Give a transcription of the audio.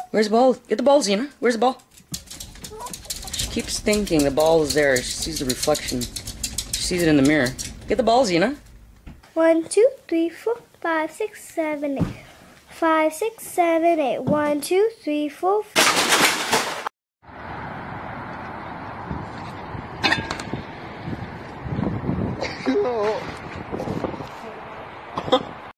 Where's the ball? Get the ball, Xena. Where's the ball? She keeps thinking the ball is there. She sees the reflection. She sees it in the mirror. Get the ball, Xena. 1, 2, 3, 4, 5, 6, 7, 8. 5, 6, 7, 8. 1, 2, 3, 4, 5. Oh.